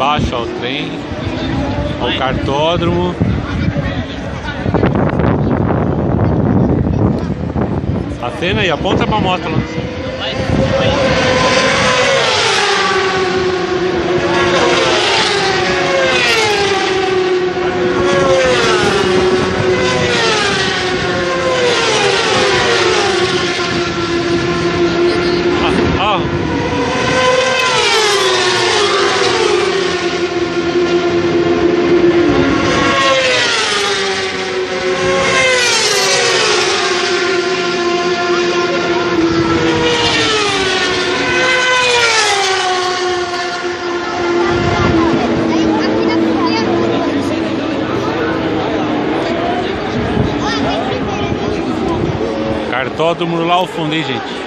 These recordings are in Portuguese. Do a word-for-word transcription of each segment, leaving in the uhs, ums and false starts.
embaixo, ó, o trem, ó, o cartódromo. Acena aí, aponta pra moto lá. Ah, ah. Cartódromo lá ao fundo, hein, gente?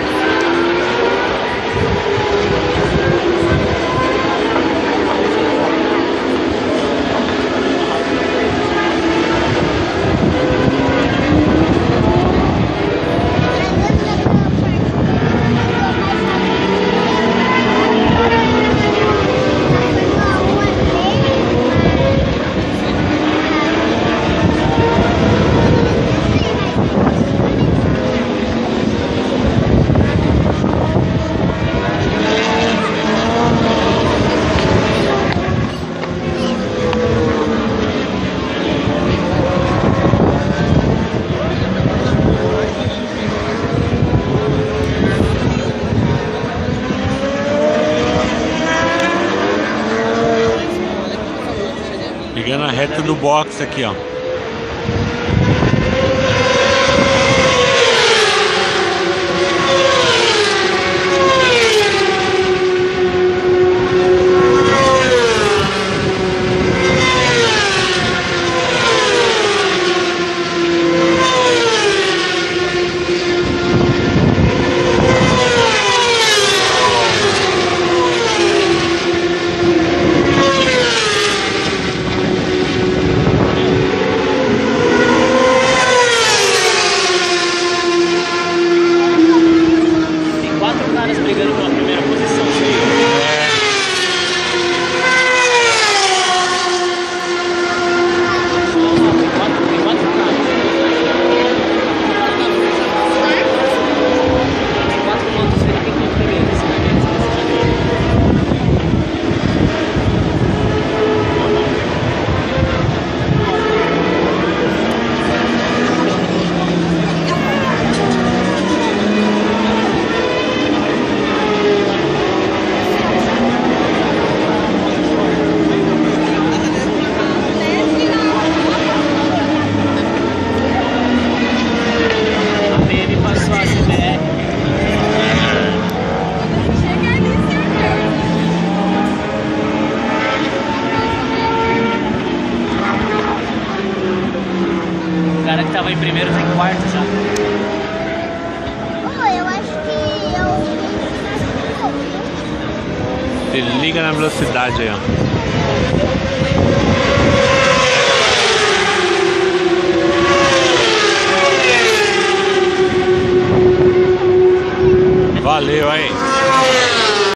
Pegando a reta do box aqui, ó. Brigando pela primeira posição. O cara que tava em primeiro tá em quarto já. Oh, eu acho que eu... Se liga na velocidade aí, ó. Valeu aí.